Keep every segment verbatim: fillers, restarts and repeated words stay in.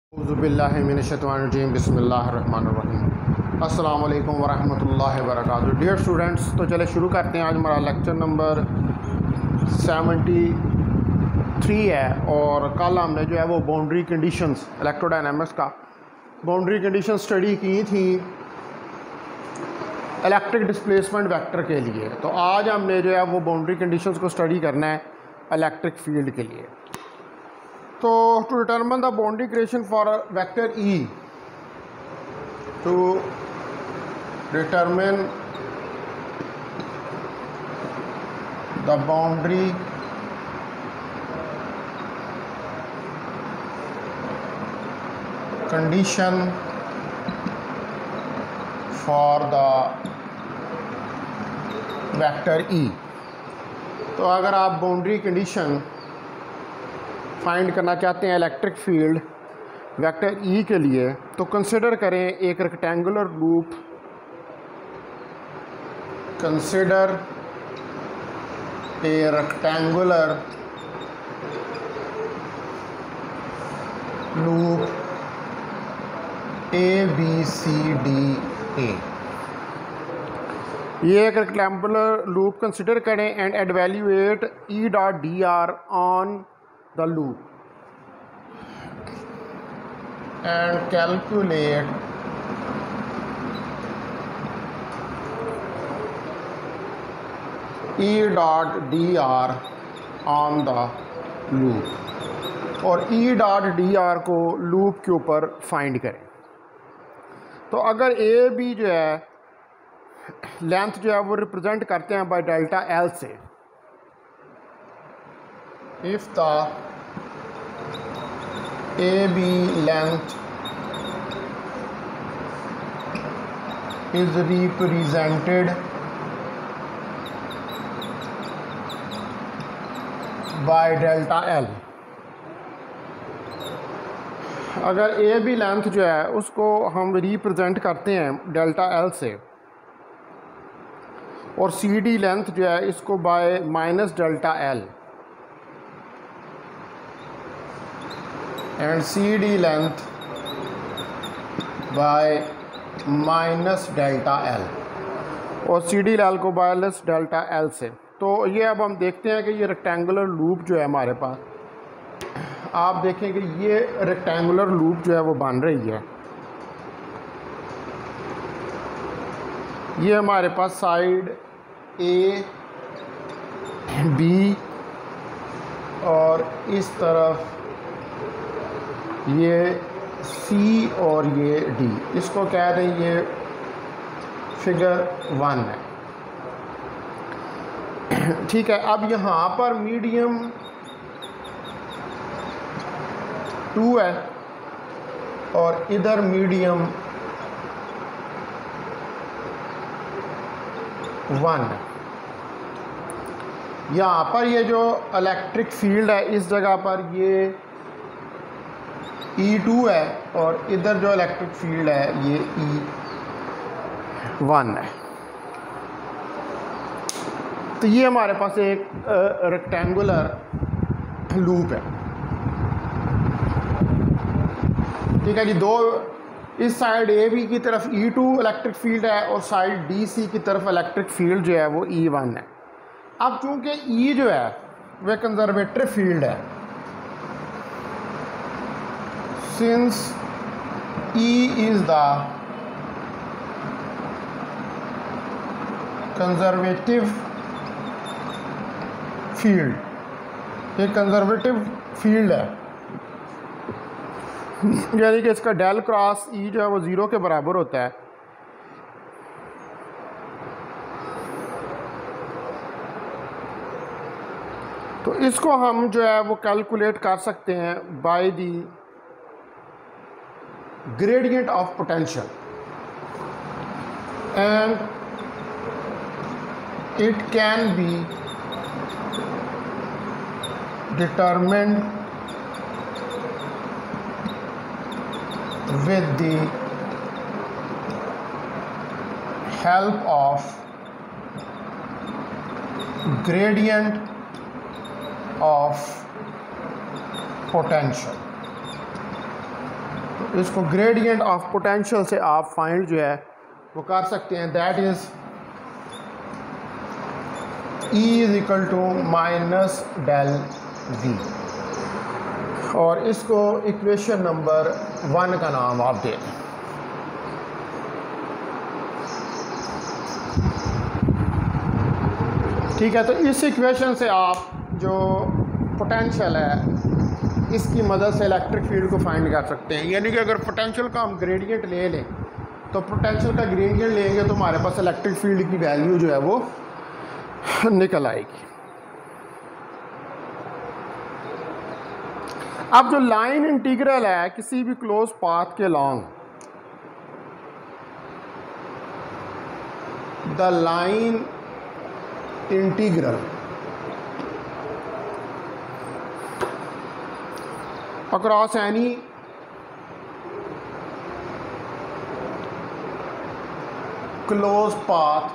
औज़ुबिल्लाहिमिनश्शैतानिर्रजीम बिस्मिल्लाहिर्रहमानिर्रहीम। अस्सलाम वालेकुम वरहमतुल्लाहि वबरकातुहू। डियर स्टूडेंट्स, तो चले शुरू करते हैं। आज हमारा लेक्चर नंबर सेवेंटी थ्री है और कल हमने जो है वो बाउंड्री कंडीशंस इलेक्ट्रोडायनामिक्स का बाउंड्री कंडीशन स्टडी की थी इलेक्ट्रिक डिस्प्लेसमेंट वेक्टर के लिए। तो आज हमने जो है वो बाउंड्री कंडीशंस को स्टडी करना है इलेक्ट्रिक फील्ड के लिए। तो to determine the boundary condition for vector E, to determine the boundary condition for the vector E. तो अगर आप बाउंड्री कंडीशन फाइंड करना चाहते हैं इलेक्ट्रिक फील्ड वेक्टर ई के लिए, तो कंसिडर करें एक rectangular loop, consider a rectangular loop A B C D A. ये एक रेक्टेंगुलर लूप कंसिडर करें and evaluate E dot D R on the loop and calculate E dot dr on the loop और E dot dr को loop के ऊपर find करें। तो अगर ए बी जो है लेंथ जो है वो रिप्रेजेंट करते हैं बाय डेल्टा एल से, if the A B length is represented by delta L, अगर ए बी लेंथ जो है उसको हम रिप्रेजेंट करते हैं डेल्टा एल से और सी डी लेंथ जो है इसको by minus delta L and C D length by minus delta L और C D L को माइनस डेल्टा L से। तो ये अब हम देखते हैं कि ये रेक्टेंगुलर लूप जो है हमारे पास, आप देखें कि ये रेक्टेंगुलर लूप जो है वो बन रही है। ये हमारे पास साइड ए बी और इस तरफ ये सी और ये डी, इसको कह रहे हैं ये फिगर वन है। ठीक है, अब यहाँ पर मीडियम टू है और इधर मीडियम वन है। यहाँ पर ये जो इलेक्ट्रिक फील्ड है इस जगह पर ये ई टू है और इधर जो इलेक्ट्रिक फील्ड है ये ई वन है। तो ये हमारे पास एक रेक्टेंगुलर लूप है। ठीक है जी, दो इस साइड ए बी की तरफ ई टू इलेक्ट्रिक फील्ड है और साइड डी सी की तरफ इलेक्ट्रिक फील्ड जो है वो ई वन है। अब चूंकि ई जो है वह कंजर्वेटिव फील्ड है, since E is the conservative field, एक कंजर्वेटिव फील्ड है, यानी कि इसका डेल क्रॉस ई जो है वो ज़ीरो के बराबर होता है। तो इसको हम जो है वो कैलकुलेट कर सकते हैं by the gradient of potential and it can be determined with the help of gradient of potential। तो इसको ग्रेडियंट ऑफ पोटेंशियल से आप फाइंड जो है वो कर सकते हैं। That is E is equal to minus del V, और इसको इक्वेशन नंबर वन का नाम आप दे दें। ठीक है, तो इस इक्वेशन से आप जो पोटेंशियल है इसकी मदद से इलेक्ट्रिक फील्ड को फाइंड कर सकते हैं। यानी कि अगर पोटेंशियल का हम ग्रेडियंट ले लें तो पोटेंशियल का ग्रेडियंट लेंगे तो हमारे पास इलेक्ट्रिक फील्ड की वैल्यू जो है वो निकल आएगी। अब जो लाइन इंटीग्रल है किसी भी क्लोज पाथ के long, the line integral across any closed path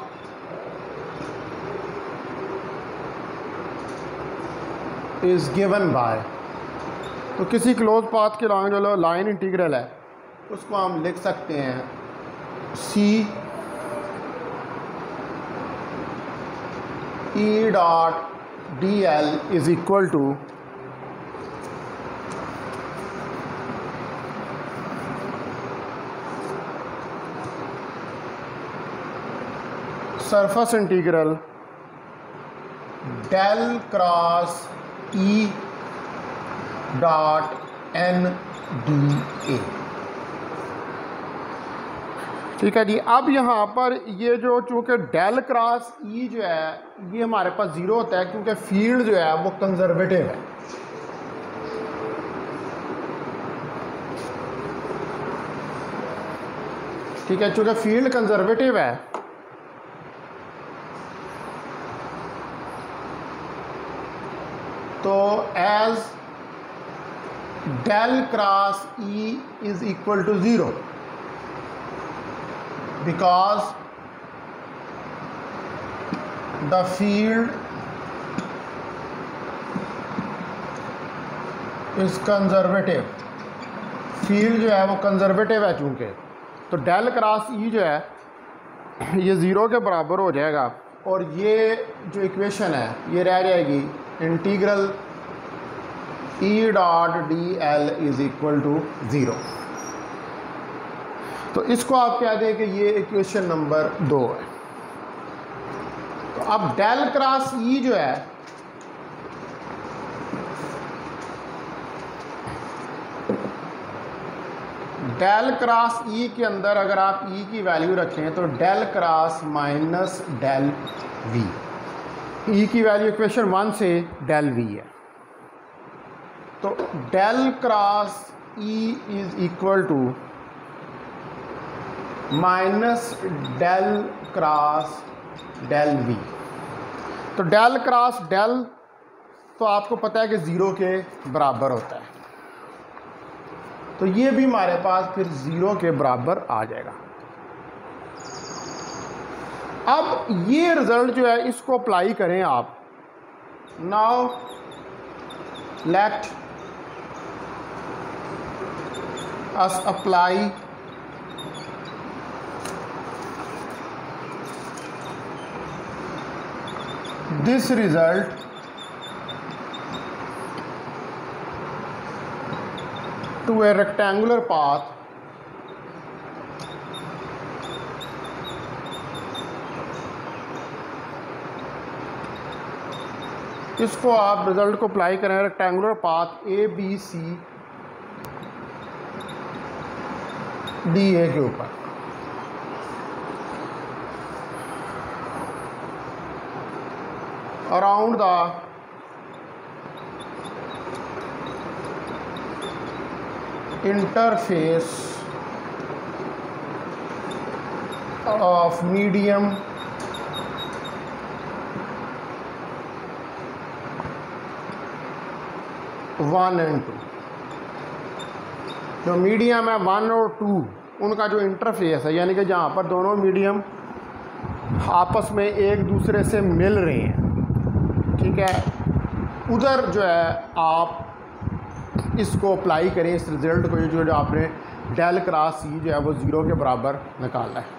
is given by, तो किसी क्लोज पाथ के लॉन्ग जो लाइन इंटीग्रल है उसको हम लिख सकते हैं C E dot D L is equal to surface integral del cross E dot N D A. ठीक है जी। अब यहाँ पर ये जो चूँकि डेल क्रॉस ई जो है ये हमारे पास ज़ीरो होता है क्योंकि फील्ड जो है वो कंजर्वेटिव है। ठीक है, चूँकि फील्ड कंजर्वेटिव है तो as del cross E is equal to zero because the field is conservative, field जो है वो कंजर्वेटिव है चूँकि, तो डेल क्रॉस ई जो है ये ज़ीरो के बराबर हो जाएगा और ये जो इक्वेशन है ये रह जाएगी integral E dot D L is equal to zero. तो इसको आप कह दें कि ये इक्वेशन नंबर दो है। तो अब डेल क्रॉस ई जो है डेल क्रॉस ई के अंदर अगर आप ई की वैल्यू रखें तो del cross minus del V, E की वैल्यू इक्वेशन वन से डेल वी है। तो del cross E is equal to minus del cross del V. तो डेल क्रॉस डेल तो आपको पता है कि ज़ीरो के बराबर होता है, तो ये भी हमारे पास फिर ज़ीरो के बराबर आ जाएगा। अब ये रिज़ल्ट जो है इसको अप्लाई करें आप। Now let us apply this result to a rectangular path इसको आप रिजल्ट को अप्लाई करें rectangular path A B C D A के ऊपर। Around the interface of medium one and two, जो मीडियम है वन और टू उनका जो इंटरफेस है यानी कि जहाँ पर दोनों मीडियम आपस में एक दूसरे से मिल रहे हैं, ठीक है, उधर जो है आप इसको अप्लाई करें इस रिज़ल्ट को, जो जो आपने डेल क्रॉस सी जो है वो ज़ीरो के बराबर निकालना है।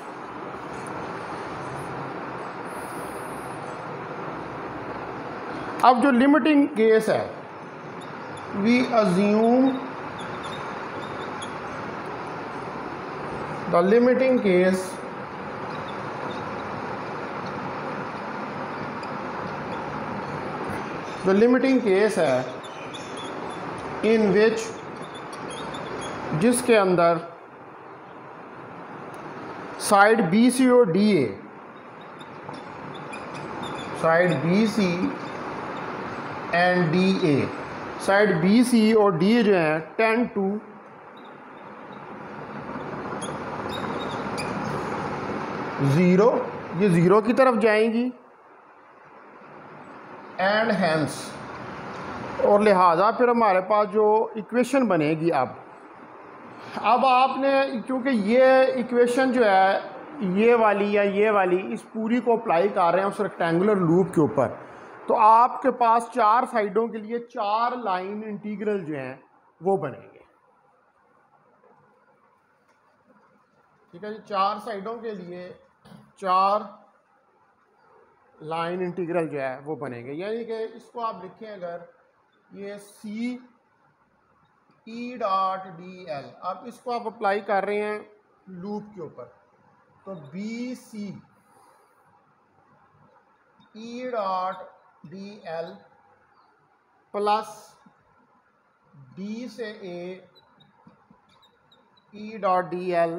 अब जो लिमिटिंग केस है, we assume the limiting case the limiting case है इन विच, जिसके अंदर साइड बी सी और D A, side B C and D A, side B C और डी ए जो हैं टेन टू ज़ीरो, ये zero की तरफ जाएंगी एंड हैंस, और लिहाजा फिर हमारे पास जो इक्वेशन बनेगी अब अब आपने, क्योंकि ये इक्वेशन जो है ये वाली या ये वाली इस पूरी को अप्लाई कर रहे हैं उस रेक्टेंगुलर लूप के ऊपर, तो आपके पास चार साइडों के लिए चार लाइन इंटीग्रल जो हैं वो बनेंगे। ठीक है जी, चार साइडों के लिए चार लाइन इंटीग्रल जो है वो बनेंगे। यानी कि इसको आप लिखें, अगर ये C E dot D L, अब इसको आप अप्लाई कर रहे हैं लूप के ऊपर, तो B C E dot D L plus D से A E dot D L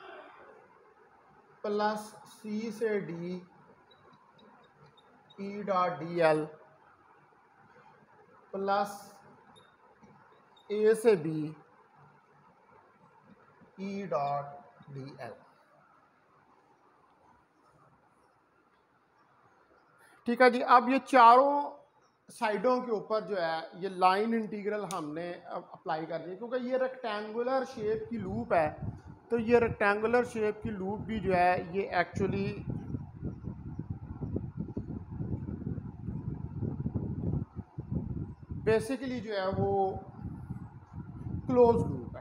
plus C से D E dot D L plus A से B E dot D L. ठीक है जी, अब ये चारों साइडों के ऊपर जो है ये लाइन इंटीग्रल हमने अप्लाई कर दी, क्योंकि ये रेक्टेंगुलर शेप की लूप है, तो ये रेक्टेंगुलर शेप की लूप भी जो है ये एक्चुअली बेसिकली जो है वो क्लोज लूप है।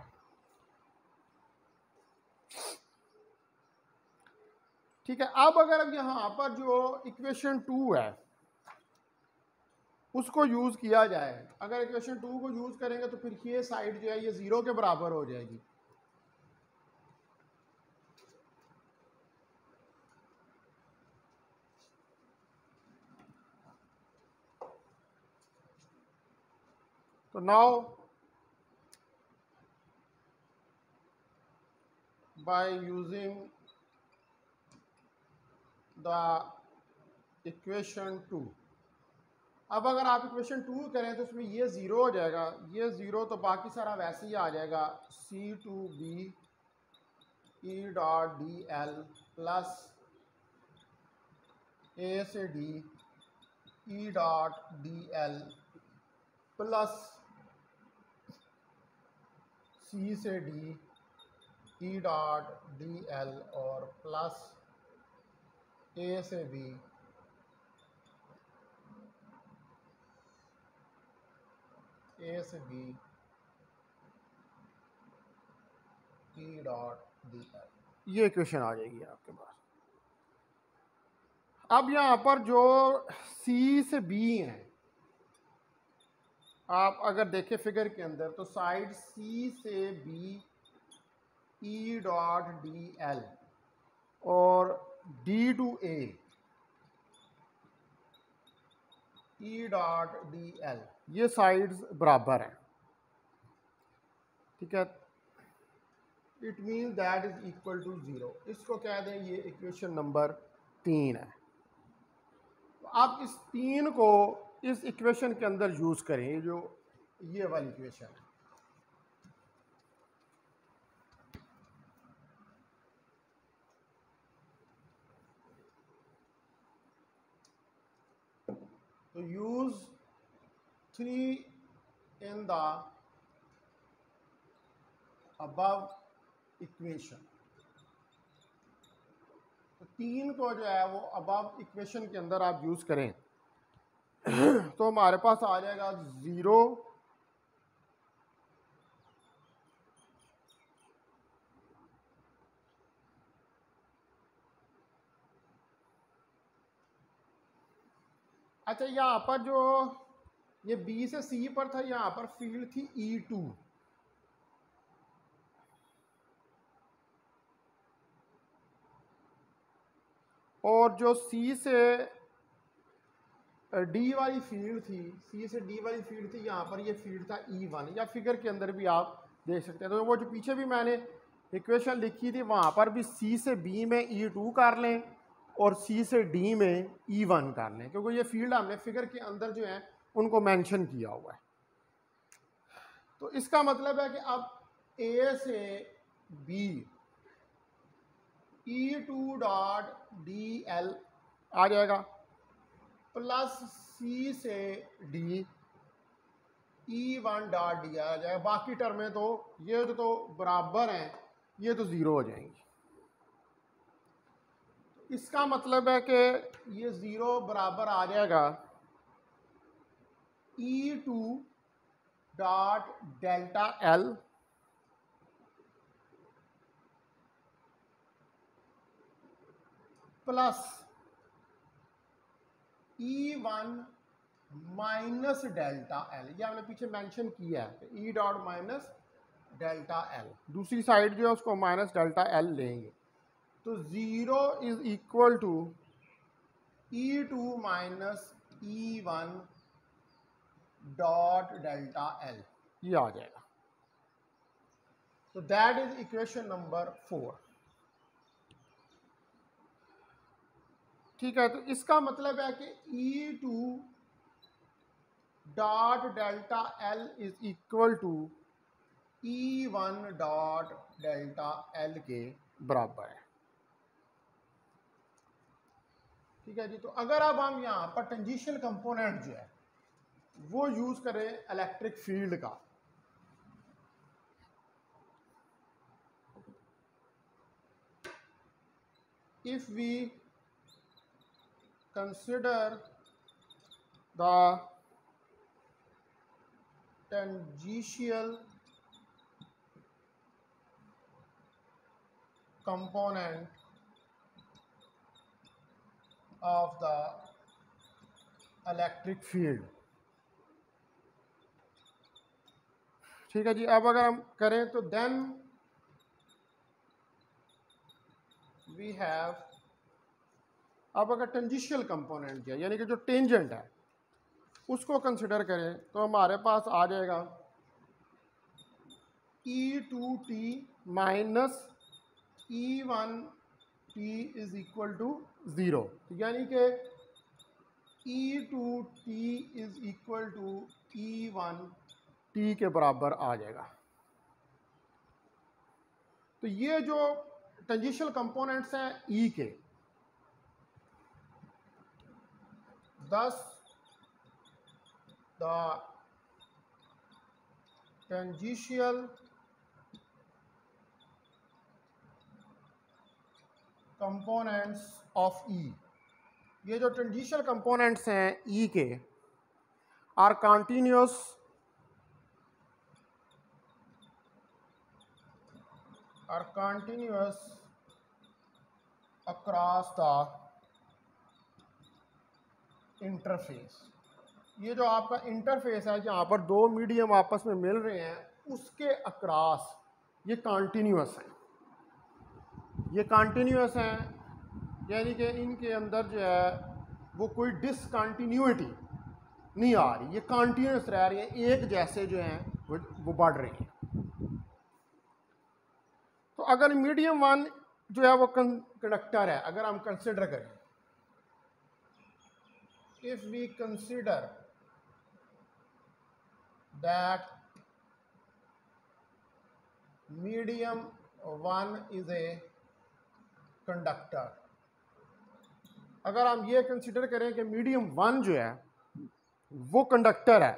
ठीक है, अब अगर यहाँ पर जो इक्वेशन टू है उसको यूज़ किया जाए, अगर इक्वेशन टू को यूज़ करेंगे तो फिर ये साइड जो है ये ज़ीरो के बराबर हो जाएगी। तो now by using the equation two, अब अगर आप इक्वेशन टू करें तो उसमें ये ज़ीरो हो जाएगा, ये ज़ीरो तो बाकी सारा वैसे ही आ जाएगा, C to B E dot D L plus A से D E dot D L plus C से D E dot D L और प्लस ए से बी ए से B E dot D L, ये इक्वेशन आ जाएगी आपके पास। अब यहाँ पर जो सी से बी हैं, आप अगर देखें फिगर के अंदर, तो साइड सी से B E dot D L और D to A E dot D L, ये साइड्स बराबर हैं। ठीक है, it mean that is equal to zero, इसको कह दें ये इक्वेशन नंबर तीन है। तो आप इस तीन को इस इक्वेशन के अंदर यूज़ करें, ये जो ये वाली इक्वेशन है। तो use three in the above equation, तो तीन को जो है वो अबव इक्वेशन के अंदर आप यूज करें तो हमारे पास आ जाएगा ज़ीरो अच्छा, यहाँ पर जो ये बी से सी पर था, यहाँ पर फील्ड थी ई टू, और जो सी से डी वाली फील्ड थी, सी से डी वाली फील्ड थी, यहाँ पर ये फील्ड था ई वन, या फिगर के अंदर भी आप देख सकते हैं। तो वो जो पीछे भी मैंने इक्वेशन लिखी थी, वहाँ पर भी सी से बी में ई टू कर लें और सी से डी में ई वन कर लें, क्योंकि ये फील्ड हमने फिगर के अंदर जो है उनको मेंशन किया हुआ है। तो इसका मतलब है कि अब ए से B E two dot D L आ जाएगा, प्लस सी से D E one dot D आ जाएगा। बाकी टर्में तो ये जो तो बराबर हैं, ये तो ज़ीरो हो जाएंगी। इसका मतलब है कि ये ज़ीरो बराबर आ जाएगा E two dot delta L plus E one minus delta L. ये हमने पीछे मेंशन किया है, E dot minus delta L, दूसरी साइड जो है उसको माइनस डेल्टा एल लेंगे। तो zero is equal to E two minus E one dot delta L, ये आ जाएगा। तो that is equation number four. ठीक है, तो इसका मतलब है कि E two dot delta L is equal to E one dot delta L के बराबर है। ठीक है जी। तो अगर अब हम यहाँ पर टेंजेंशियल कंपोनेंट जो है वो यूज करें इलेक्ट्रिक फील्ड का, if we consider the tangential component of the electric field। ठीक है जी। अब अगर हम करें तो देन वी हैव, अब अगर टेंजेंशियल कंपोनेंट है यानी कि जो टेंजेंट है उसको कंसिडर करें तो हमारे पास आ जाएगा E two T minus E one T is equal to zero, यानी कि E two T is equal to E one T के बराबर आ जाएगा। तो ये जो टेंजेंशियल कंपोनेंट्स हैं ई के, thus the tangential components of E, ये जो टेंजेंशियल कंपोनेंट्स हैं E के, are continuous are continuous across the interface. ये जो आपका इंटरफेस है जहाँ पर दो मीडियम आपस में मिल रहे हैं, उसके अक्रॉस ये कॉन्टिन्यूस हैं, ये कॉन्टिन्यूस हैं, यानी कि इनके अंदर जो है वो कोई डिसकंटिन्यूटी नहीं आ रही, ये कॉन्टिन्यूस रह रही है, एक जैसे जो हैं वो, वो बढ़ रहे हैं। तो अगर मीडियम वन जो है वो कंडक्टर है, अगर हम कंसिडर करें, if we consider that medium one is a conductor, अगर हम ये कंसिडर करें कि मीडियम वन जो है वो कंडक्टर है,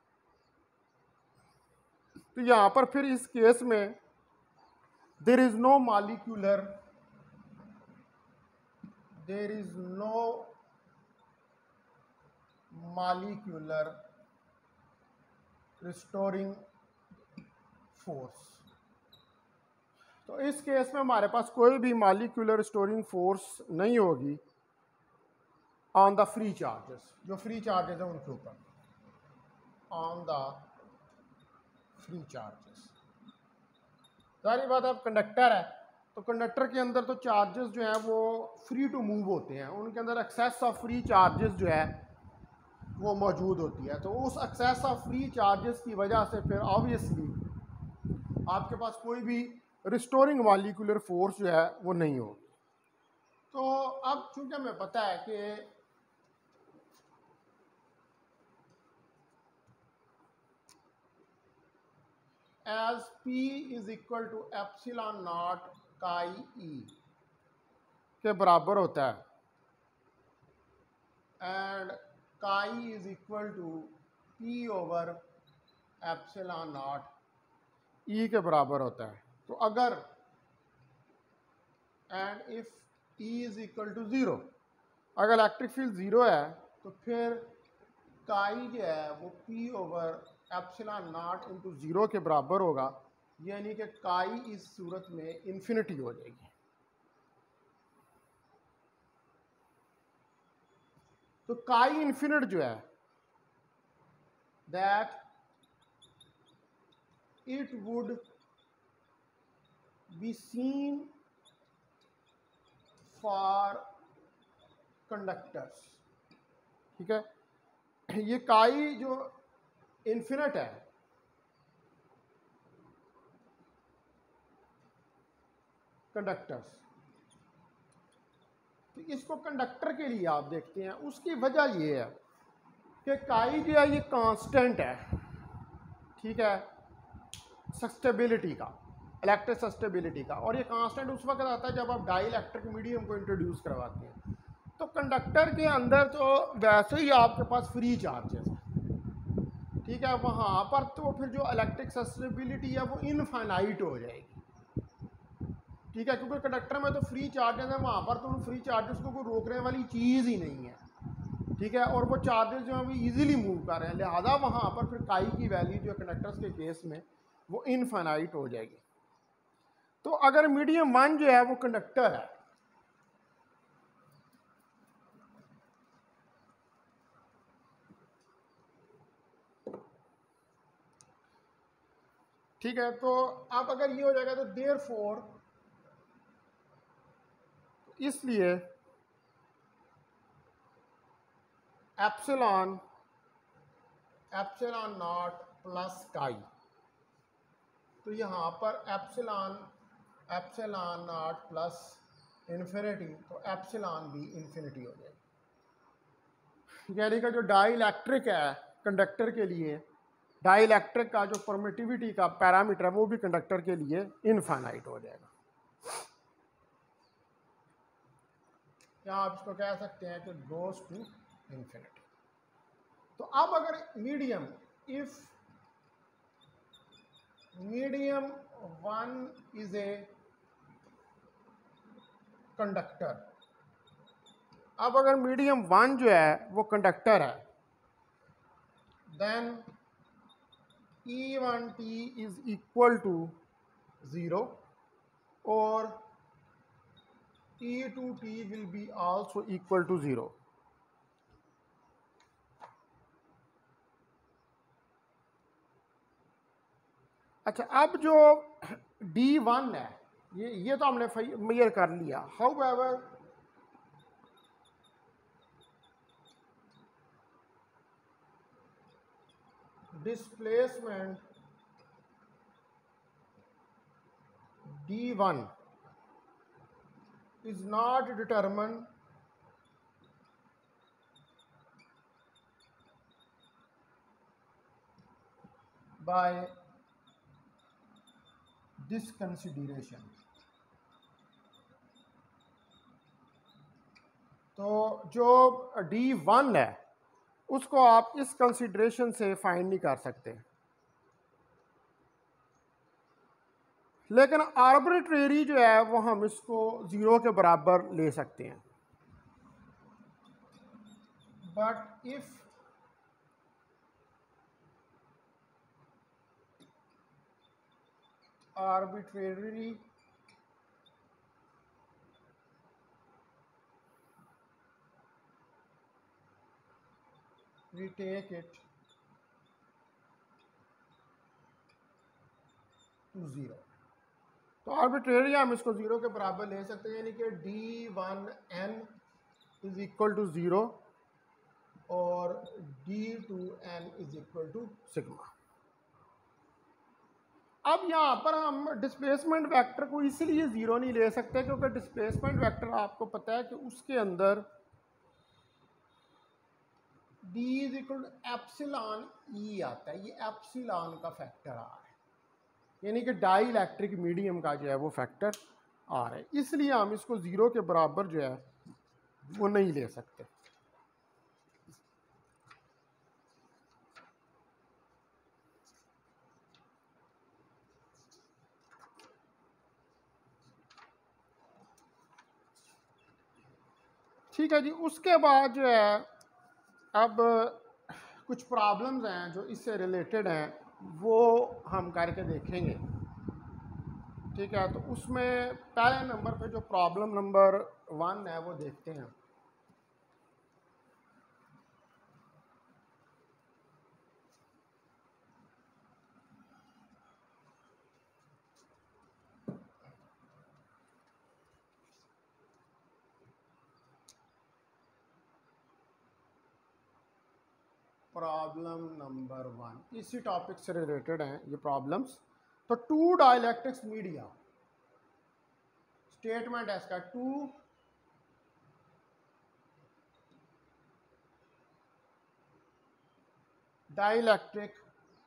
तो यहां पर फिर इस केस में there is no molecular there is no molecular restoring force. तो इस केस में हमारे पास कोई भी मॉलिक्यूलर रिस्टोरिंग फोर्स नहीं होगी, ऑन द फ्री चार्जेस, जो फ्री चार्जेस हैं उनके ऊपर, ऑन द फ्री चार्जेस। सारी बात, अब कंडक्टर है तो कंडक्टर के अंदर तो चार्जेस जो हैं वो फ्री टू मूव होते हैं, उनके अंदर एक्सेस ऑफ फ्री चार्जेस जो है वो मौजूद होती है। तो उस एक्सेस ऑफ फ्री चार्जेस की वजह से फिर ऑब्वियसली आपके पास कोई भी रिस्टोरिंग मॉलिक्यूलर फोर्स जो है वो नहीं होगी। तो अब चूंकि हमें पता है कि as P is equal to epsilon not काई ई के बराबर होता है, एंड काई is equal to P over epsilon not ई के बराबर होता है। तो अगर and if E is equal to zero, अगर इलेक्ट्रिक फील्ड ज़ीरो है तो फिर काई जो है वो P over epsilon not into zero के बराबर होगा, यानी कि काई इस सूरत में इन्फिनिटी हो जाएगी। तो काई इन्फिनिट जो है that it would be seen for conductors, ठीक है। ये काई जो इन्फिनिट है कंडक्टर्स, तो इसको कंडक्टर के लिए आप देखते हैं, उसकी वजह ये है कि काई जो है ये कांस्टेंट है, ठीक है, सस्टेबिलिटी का, इलेक्ट्रिक सस्टेबिलिटी का, और ये कांस्टेंट उस वक्त आता है जब आप डाई इलेक्ट्रिक मीडियम को इंट्रोड्यूस करवाते हैं। तो कंडक्टर के अंदर तो वैसे ही आपके पास फ्री चार्जेस है, ठीक है, वहाँ पर तो फिर जो इलेक्ट्रिक सस्टेबिलिटी है वो इनफाइनाइट हो जाएगी, ठीक है, क्योंकि कंडक्टर में तो फ्री चार्जेस है, वहाँ पर तो उन फ्री चार्जेस को कोई रोकने वाली चीज़ ही नहीं है, ठीक है, और वो चार्जेस जो हैं वो ईजिली मूव कर रहे हैं, लिहाजा वहाँ पर फिर काई की वैल्यू जो है कंडक्टर्स के केस में वो इनफाइनाइट हो जाएगी। तो अगर मीडियम वन जो है वो कंडक्टर है, ठीक है, तो अब अगर ये हो जाएगा तो देयर फोर, इसलिए epsilon epsilon naught plus chi, तो यहाँ पर epsilon epsilon naught plus infinity, तो एप्सिलॉन भी इन्फिनिटी हो जाएगी, यानी कि जो डाई इलेक्ट्रिक है कंडक्टर के लिए, डाई इलेक्ट्रिक का जो परमिटिविटी का पैरामीटर है वो भी कंडक्टर के लिए इनफाइनाइट हो जाएगा। या आप इसको कह सकते हैं कि गोज टू इन्फिनिटी। तो अब अगर medium, if medium one is a conductor, अब अगर मीडियम वन जो है वो कंडक्टर है, then E one T is equal to zero और E two T will be also equal to zero. अच्छा, अब जो डी वन है ये ये तो हमने मेजर कर लिया, however displacement D one is not determined by this consideration। तो जो डी वन है उसको आप इस कंसिडरेशन से फाइंड नहीं कर सकते, लेकिन आर्बिट्रेरी जो है वो हम इसको ज़ीरो के बराबर ले सकते हैं। But if arbitrary we take it to zero. तो आर्बिट्रेरी हम इसको ज़ीरो के बराबर ले सकते हैं, यानी कि D one N is equal to zero और D two N is equal to sigma. अब यहाँ पर हम डिस्प्लेसमेंट वेक्टर को इसलिए ज़ीरो नहीं ले सकते क्योंकि डिस्प्लेसमेंट वेक्टर आपको पता है कि उसके अंदर d is equal to epsilon E आता है। ये एप्सिलॉन का फैक्टर आ रहा है, यानी कि डाई इलेक्ट्रिक मीडियम का जो है वो फैक्टर आ रहा है, इसलिए हम इसको ज़ीरो के बराबर जो है वो नहीं ले सकते। ठीक है जी। उसके बाद जो है अब कुछ प्रॉब्लम्स हैं जो इससे रिलेटेड हैं, वो हम करके देखेंगे। ठीक है, तो उसमें पहले नंबर पे जो प्रॉब्लम नंबर वन है वो देखते हैं। प्रॉब्लम नंबर वन इसी टॉपिक से रिलेटेड हैं ये प्रॉब्लम्स। तो टू डाइलेक्ट्रिक्स मीडिया, स्टेटमेंट है इसका, टू डाइलेक्ट्रिक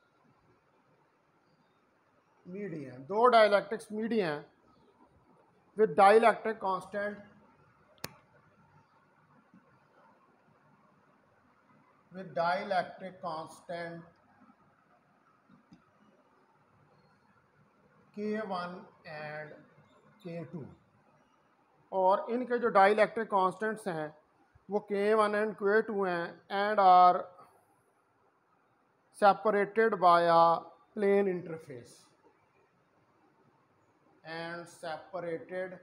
मीडिया, दो डाइलेक्ट्रिक्स मीडिया हैं with dielectric constant with dielectric constant K one and K two, और इनके जो डाइलेक्ट्रिक कांस्टेंट्स हैं वो K one and K two हैं and are separated by a plane interface and separated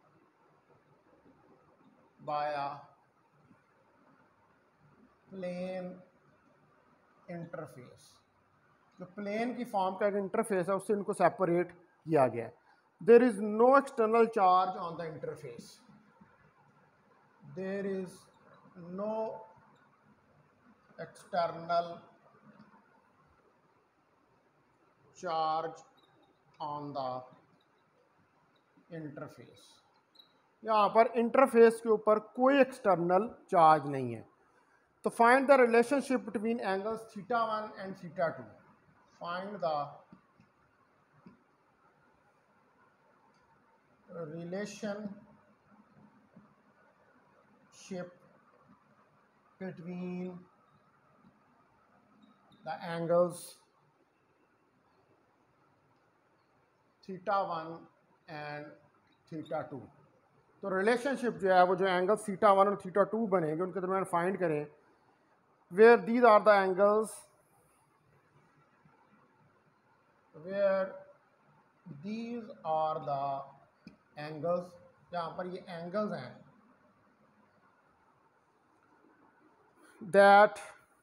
by a plane interface. जो plane की form का एक इंटरफेस है उससे इनको सेपरेट किया गया है। There is no external charge on the interface, there is no external charge on the interface. यहाँ पर इंटरफेस के ऊपर कोई एक्सटर्नल चार्ज नहीं है। तो find the relationship between angles theta one and theta two. Find the relationship between the angles theta one and theta two. तो relationship जो है वो जो एंगल्स थीटा वन और थीटा टू बनेंगे उनके दरमियान फाइंड करें। Where these are the angles, where these are the angles, जहाँ पर ये एंगल्स हैं, that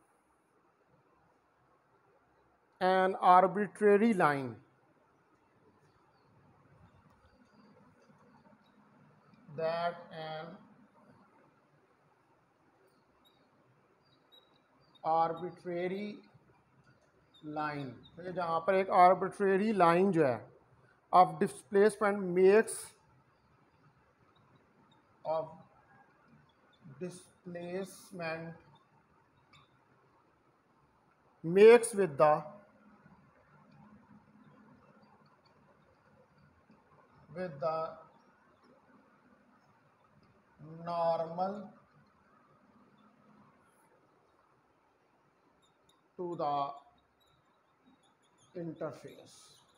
an arbitrary line that an arbitrary line, तो जहाँ पर एक arbitrary line जो है of displacement makes of displacement makes with the with the normal to the interface।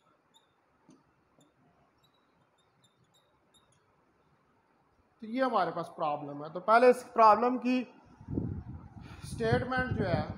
तो ये हमारे पास प्रॉब्लम है। तो पहले इस प्रॉब्लम की स्टेटमेंट जो है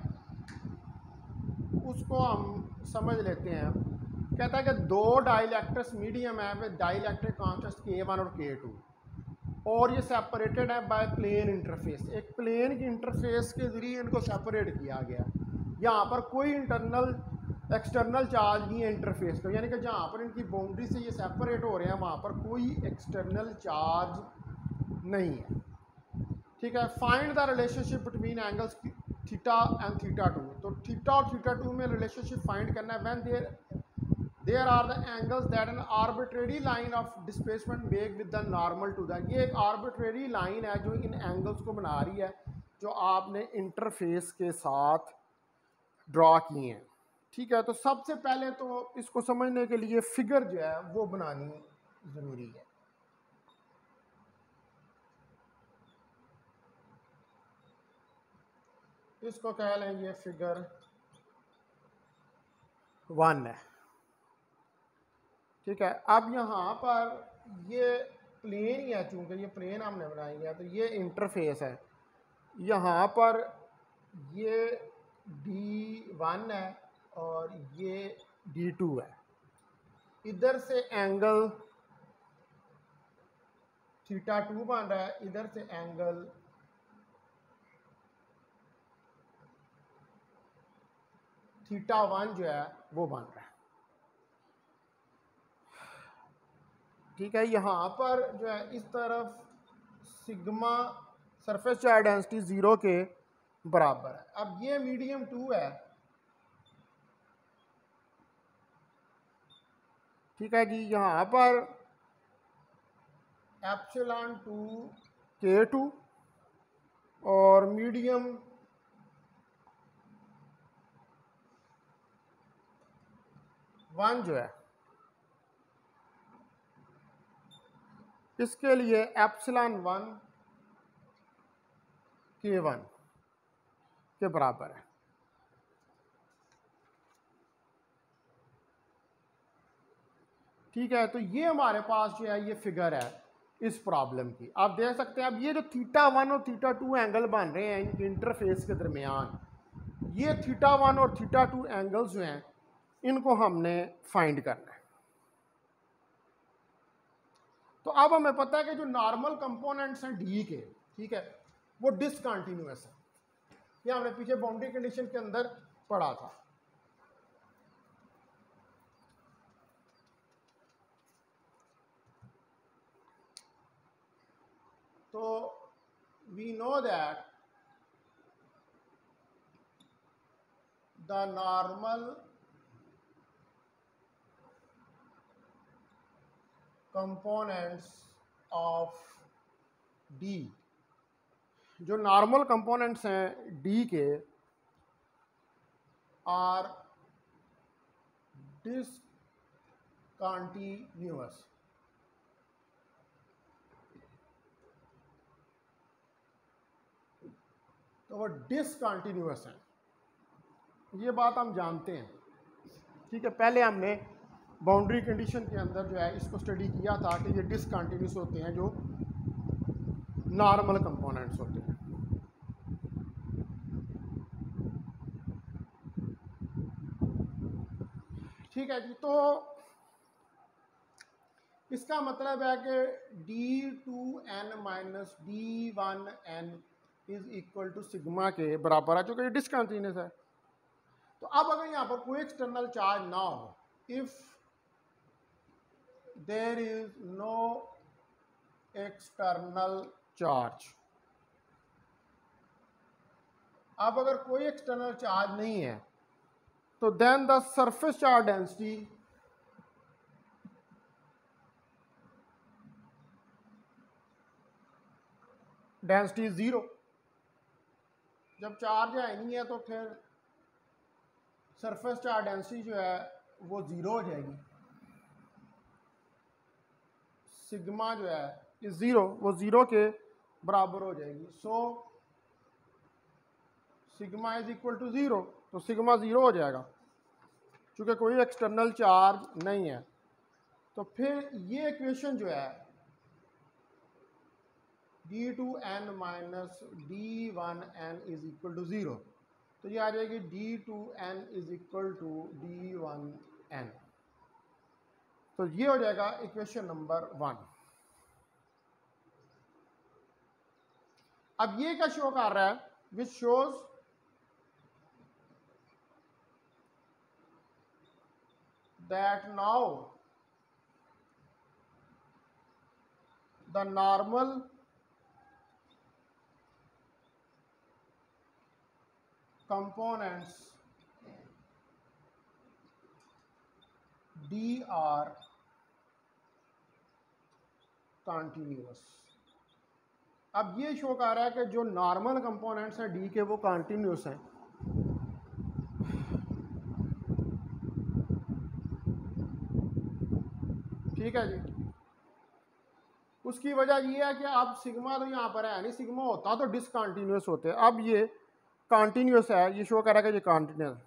उसको हम समझ लेते हैं। कहता है कि दो डाइलेक्ट्रिक्स मीडियम है with dielectric constants K one और के टू। और ये सेपरेटेड है बाय प्लेन इंटरफेस। एक प्लेन की इंटरफेस के ज़रिए इनको सेपरेट किया गया। यहाँ पर कोई इंटरनल एक्सटर्नल चार्ज नहीं है इंटरफेस को, यानी कि जहाँ पर इनकी बाउंड्री से ये सेपरेट हो रहे हैं वहाँ पर कोई एक्सटर्नल चार्ज नहीं है। ठीक है। Find the relationship between angles theta and theta two. तो थीटा और थीटा टू में रिलेशनशिप फाइंड करना है। When there there are the angles that an arbitrary line of displacement make with the normal to the. ये एक arbitrary line है जो इन angles को बना रही है, जो आपने इंटरफेस के साथ ड्रॉ किए हैं। ठीक है। तो सबसे पहले तो इसको समझने के लिए फिगर जो है वो बनानी ज़रूरी है। इसको कह लें ये फिगर वन है। ठीक है। अब यहाँ पर ये प्लेन ही है, चूंकि ये प्लेन हमने बनाई है तो ये इंटरफेस है। यहाँ पर ये डी वन है और ये डी टू है। इधर से एंगल थीटा टू बन रहा है, इधर से एंगल थीटा वन जो है वो बन रहा है। ठीक है। यहाँ पर जो है इस तरफ sigma surface charge density zero के बराबर है। अब ये मीडियम टू है। ठीक है जी। यहाँ पर एप्सिलॉन टू के टू और मीडियम वन जो है इसके लिए एप्सिलॉन वन के वन के बराबर है। ठीक है। तो ये हमारे पास जो है ये फिगर है इस प्रॉब्लम की। आप देख सकते हैं अब ये जो थीटा वन और थीटा टू एंगल बन रहे हैं इनके इंटरफेस के दरमियान, ये थीटा वन और थीटा टू एंगल्स जो हैं इनको हमने फाइंड करना है। तो अब हमें पता है कि जो नॉर्मल कंपोनेंट्स हैं डी के, ठीक है, वो डिसकंटिन्यूअस है। ये हमने पीछे बाउंड्री कंडीशन के अंदर पढ़ा था। तो we know that the normal components of D, जो नॉर्मल कंपोनेंट्स हैं डी के, आर डिसकंटिन्यूअस। तो वो डिसकंटिन्यूअस है, ये बात हम जानते हैं। ठीक है। पहले हमने बाउंड्री कंडीशन के अंदर जो है इसको स्टडी किया था कि ये डिसकंटिन्यूअस होते हैं जो नॉर्मल कंपोनेंट्स होते हैं। ठीक है जी। तो इसका मतलब है कि D two N minus D one N is equal to sigma के बराबर है, जो कि डिसकंटिन्यूअस है। तो अब अगर यहाँ पर कोई एक्सटर्नल चार्ज ना हो, if there is no external charge, अब अगर कोई एक्सटर्नल चार्ज नहीं है तो then the surface charge density density zero. जब चार्ज है नहीं है तो फिर सरफेस चार्ज डेंसिटी जो है वो ज़ीरो हो जाएगी। सिग्मा जो है इस ज़ीरो वो ज़ीरो के बराबर हो जाएगी। So sigma is equal to zero, तो सिग्मा ज़ीरो हो जाएगा क्योंकि कोई एक्सटर्नल चार्ज नहीं है। तो फिर ये इक्वेशन जो है D two N minus D one N is equal to zero, तो ये आ जाएगी D two N is equal to D one N. तो ये हो जाएगा इक्वेशन नंबर वन। अब ये क्या शो कर रहा है, which shows that now the normal components D are continuous। अब ये शो कर रहा है कि जो नॉर्मल कंपोनेंट्स हैं डी के वो कंटिन्यूस हैं। ठीक है जी। उसकी वजह ये है कि अब सिग्मा तो यहाँ पर है नहीं, सिग्मा होता तो डिसकंटिन्यूस होते, अब ये कंटिन्यूस है, ये शो कर रहा है कि ये कंटिन्यूस।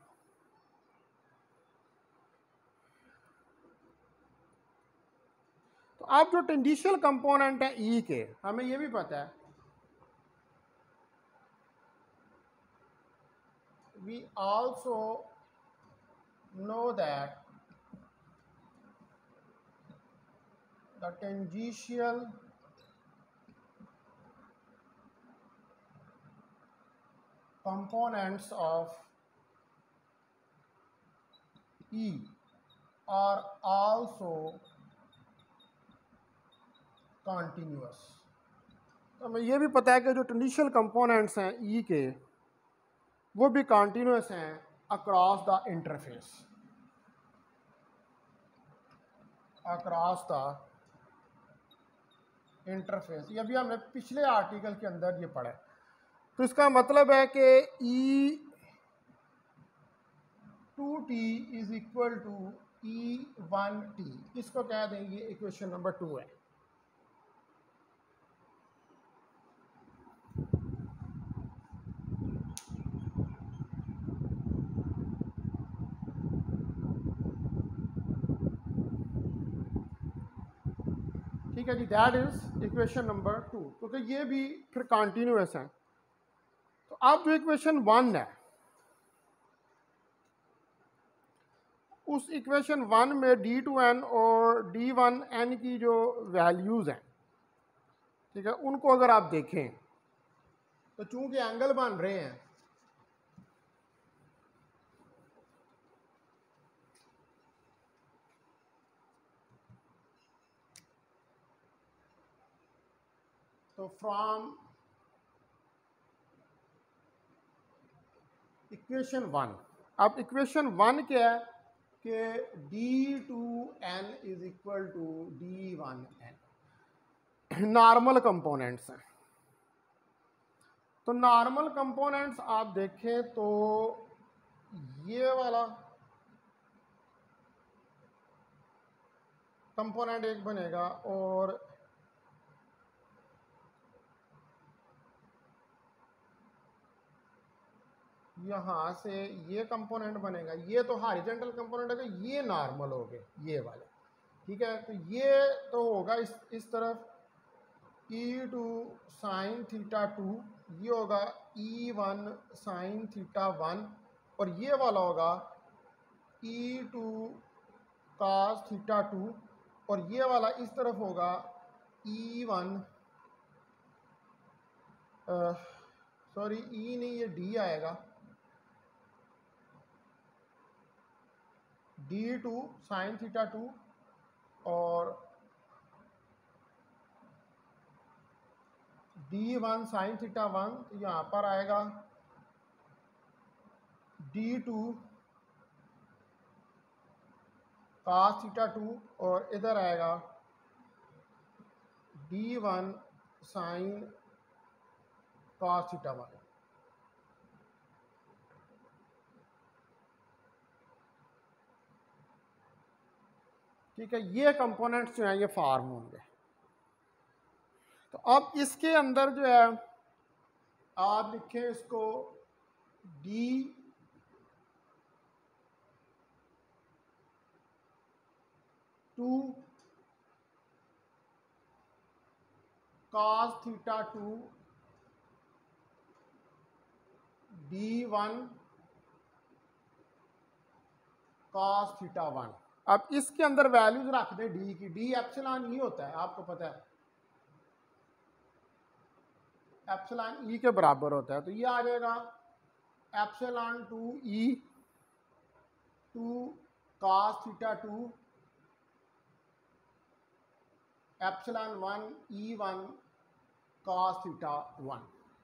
तो अब जो टेंडिशियल कंपोनेंट है ई के, हमें ये भी पता है, we also know that the tangential components of E are also continuous। तो हमें ये भी पता है कि जो टेंडिशियल कंपोनेंट्स हैं ई के वो भी कंटिन्यूस हैं across the interface, across the interface. ये भी हमने पिछले आर्टिकल के अंदर ये पढ़ा है। तो इसका मतलब है कि E two T is equal to E one T, इसको कह देंगे इक्वेशन नंबर टू है। ठीक है जी, that is equation number two, क्योंकि ये भी फिर कंटिन्यूस है। तो अब जो इक्वेशन वन है, उस इक्वेशन वन में डी टू एन और डी वन एन की जो वैल्यूज़ हैं, ठीक है, उनको अगर आप देखें तो चूंकि एंगल बन रहे हैं तो फ्रॉम इक्वेशन वन, अब इक्वेशन वन क्या है कि D two N is equal to D one N, normal components हैं। तो नॉर्मल कंपोनेंट्स आप देखें तो ये वाला कंपोनेंट एक बनेगा और यहाँ से ये कंपोनेंट बनेगा। ये तो हॉरिजॉन्टल कंपोनेंट है, तो ये नॉर्मल हो गए ये वाले। ठीक है, तो ये तो होगा इस इस तरफ E two sine theta two, ये होगा E one sine theta one, और ये वाला होगा E two cos theta two, और ये वाला इस तरफ होगा ई वन, सॉरी ई नहीं, ये डी आएगा, D two sine theta two, और D one sine theta one, तो यहाँ पर आएगा D two cos theta two, और इधर आएगा D one sine cos theta one. ठीक है, ये कंपोनेंट्स जो हैं ये फॉर्म होंगे। तो अब इसके अंदर जो है आप लिखें इसको D two cos theta two D one cos theta one. अब इसके अंदर वैल्यूज रख दें डी की, डी एप्सिलॉन ही होता है, आपको पता है एप्सिलॉन ई के बराबर होता है। तो ये आ जाएगा epsilon two E two cos theta two epsilon one E one cos theta one.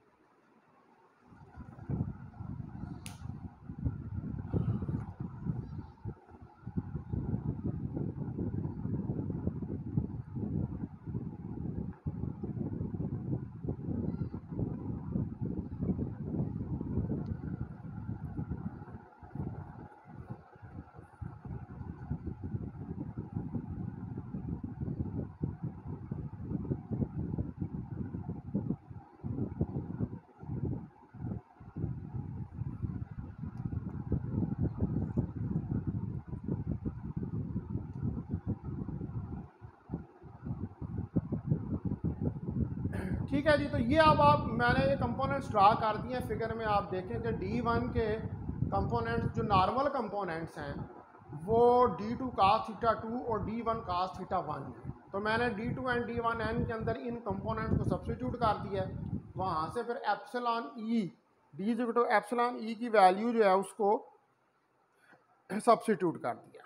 ठीक है जी। तो ये अब आप मैंने ये कंपोनेंट्स ड्रा कर दिए हैं फिगर में। आप देखें कि डी वन के कंपोनेंट्स जो नॉर्मल कंपोनेंट्स हैं वो D two cos theta two और D one cos theta one है। तो मैंने D two and D one N के अंदर इन कंपोनेंट्स को सब्स्टिट्यूट कर दिया है। वहाँ से फिर epsilon E D is equal to epsilon E की वैल्यू जो है उसको सब्स्टिट्यूट कर दिया।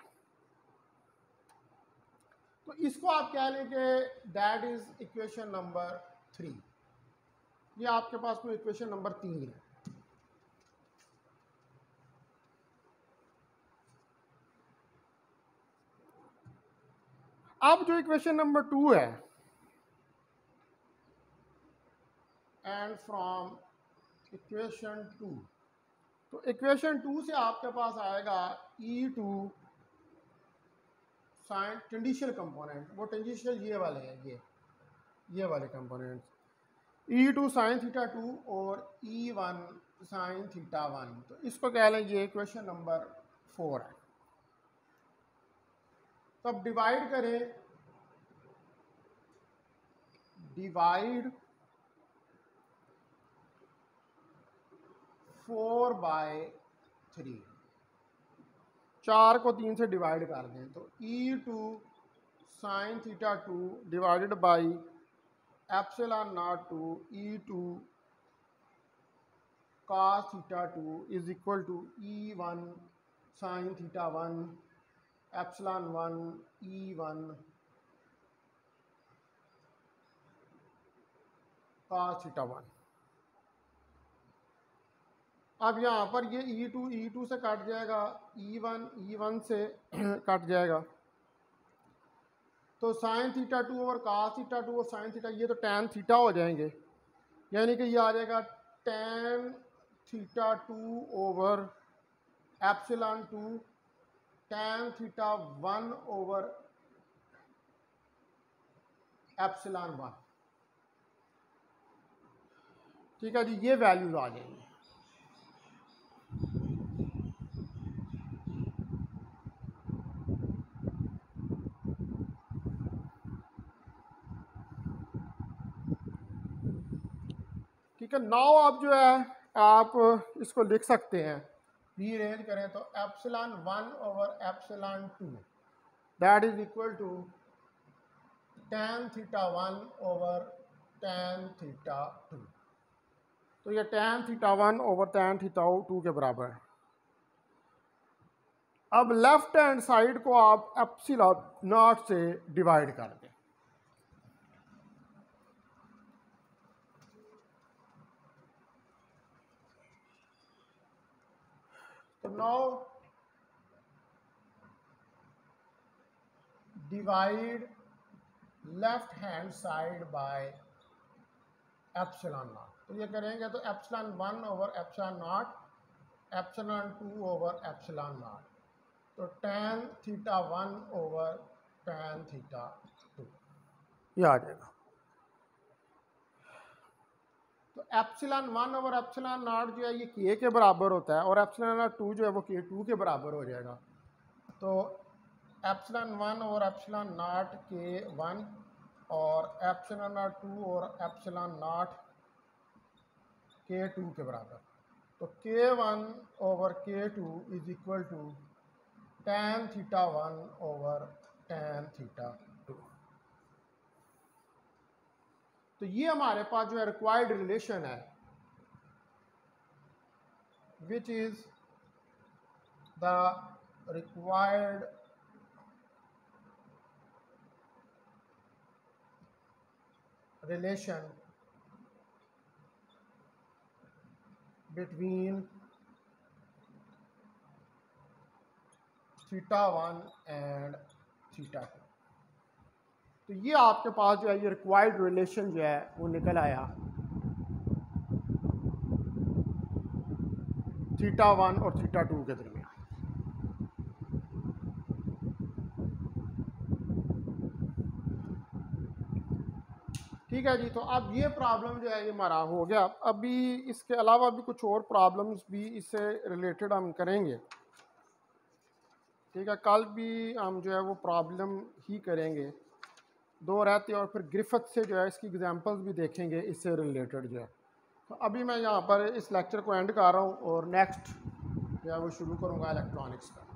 तो इसको आप कह लें कि that is equation number three. ये आपके पास कोई इक्वेशन नंबर तीन है। अब जो इक्वेशन नंबर टू है, एंड फ्रॉम इक्वेशन टू, तो इक्वेशन टू से आपके पास आएगा E two sine tangential component, वो टेंजेंशियल ये वाले हैं, ये ये वाले components, E two sine theta two और E one sine theta one. तो इसको कह लें ये इक्वेशन नंबर फोर है। तो अब डिवाइड करें, डिवाइड फोर बाय थ्री, चार को तीन से डिवाइड कर दें तो E two sine theta two divided by epsilon naught two E two cos theta two is equal to E one sine theta one epsilon one E one cos theta one. अब यहाँ पर ये E two E two से कट जाएगा, E one E one से कट जाएगा, तो साइन थीटा टू और कास थीटा टू और साइन थीटा ये तो टैन थीटा हो जाएंगे, यानी कि ये आ जाएगा tan theta two over epsilon two tan theta one over epsilon one. ठीक है जी, ये वैल्यूज आ जाएंगी। ठीक है, नाउ आप जो है आप इसको लिख सकते हैं, रीअरेंज करें तो epsilon one over epsilon two that is equal to tan theta one over tan theta two. तो ये tan theta one over tan theta two के बराबर है। अब लेफ्ट हैंड साइड को आप एप्सिलॉन नॉट से डिवाइड कर दें। तो now divide left hand side by epsilon naught. तो ये करेंगे तो epsilon one over epsilon naught epsilon two over epsilon naught, तो tan theta one over tan theta two ये आ जाएगा। तो epsilon one over epsilon naught जो है ये के के बराबर होता है और एप्सिलॉन नॉट टू जो है वो के टू के बराबर हो जाएगा। तो epsilon one over epsilon naught K one और एप्सिलॉन नॉट टू और एप्सिलॉन नॉट के टू के बराबर। तो K one over K two is equal to tan theta one over tan theta two. तो ये हमारे पास जो है रिक्वायर्ड रिलेशन है, which is the required relation between theta one and theta two. तो ये आपके पास जो है ये रिक्वायर्ड रिलेशन जो है वो निकल आया थीटा वन और थीटा टू के दरमियान। ठीक है जी, तो अब ये प्रॉब्लम जो है ये हमारा हो गया। अभी इसके अलावा भी कुछ और प्रॉब्लम्स भी इससे रिलेटेड हम करेंगे। ठीक है, कल भी हम जो है वो प्रॉब्लम ही करेंगे दो रहते, और फिर ग्रिफिथ से जो है इसकी एग्जांपल्स भी देखेंगे इससे रिलेटेड जो है। तो अभी मैं यहाँ पर इस लेक्चर को एंड कर रहा हूँ और नेक्स्ट जो है वो शुरू करूँगा इलेक्ट्रॉनिक्स का।